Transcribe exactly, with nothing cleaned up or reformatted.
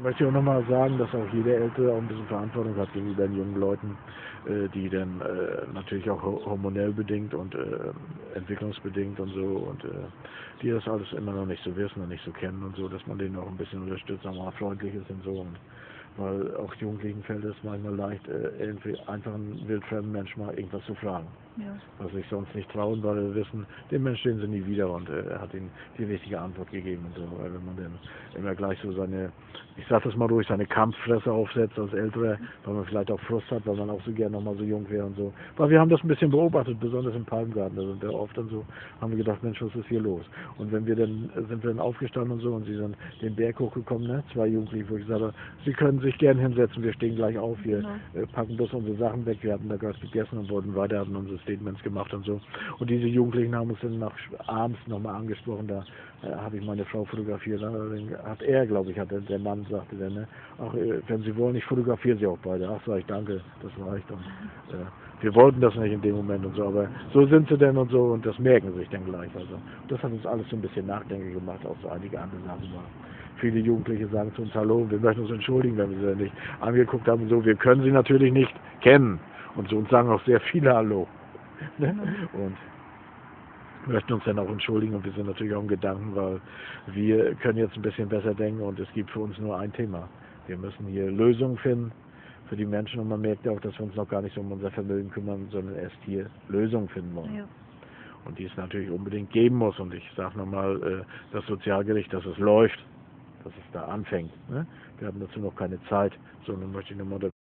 möchte ich auch nochmal sagen, dass auch jeder Ältere auch ein bisschen Verantwortung hat gegenüber den jungen Leuten, äh, die dann äh, natürlich auch hormonell bedingt und äh, entwicklungsbedingt und so und äh, die das alles immer noch nicht so wissen und nicht so kennen und so, dass man denen auch ein bisschen unterstützt, auch mal freundlich ist und so. Und weil auch Jugendlichen fällt es manchmal leicht, äh, irgendwie einfach einen wildfremden Menschen mal irgendwas zu fragen. Ja. Was sich sonst nicht trauen, weil wir wissen, den Menschen sehen sie nie wieder und äh, er hat ihnen die richtige Antwort gegeben und so. Weil wenn man dann immer gleich so seine, ich sag das mal ruhig, seine Kampffresse aufsetzt als Ältere, weil man vielleicht auch Frust hat, weil man auch so gerne nochmal so jung wäre und so. Weil wir haben das ein bisschen beobachtet, besonders im Palmgarten, da sind wir oft dann so, haben wir gedacht, Mensch, was ist hier los? Und wenn wir dann, sind wir dann aufgestanden und so und sie sind den Berg hochgekommen, ne? Zwei Jugendliche, wo ich gesagt habe, sie können sich gern hinsetzen, wir stehen gleich auf, wir Genau. äh, packen bloß unsere Sachen weg, wir hatten da gerade gegessen und wollten weiter, hatten unsere Statements gemacht und so. Und diese Jugendlichen haben uns dann nach abends nochmal angesprochen, da äh, habe ich meine Frau fotografiert, da hat er, glaube ich, hat der, der Mann sagte dann, ne, ach, äh, wenn Sie wollen, ich fotografiere Sie auch beide. Ach, sag ich, danke, das reicht. Und äh, wir wollten das nicht in dem Moment und so, aber so sind sie denn und so und das merken sie sich dann gleich. Also das hat uns alles so ein bisschen nachdenklich gemacht, auch so einige andere Sachen mal. Viele Jugendliche sagen zu uns, hallo, wir möchten uns entschuldigen, wenn wir sie nicht angeguckt haben und so. Wir können sie natürlich nicht kennen. Und zu uns sagen auch sehr viele Hallo. Ne? Und möchten uns dann auch entschuldigen und wir sind natürlich auch im Gedanken, weil wir können jetzt ein bisschen besser denken und es gibt für uns nur ein Thema. Wir müssen hier Lösungen finden für die Menschen und man merkt ja auch, dass wir uns noch gar nicht so um unser Vermögen kümmern, sondern erst hier Lösungen finden wollen. Ja. Und die es natürlich unbedingt geben muss. Und ich sage nochmal, äh, das Sozialgericht, dass es läuft, dass es da anfängt. Ne? Wir haben dazu noch keine Zeit, sondern möchte ich nochmal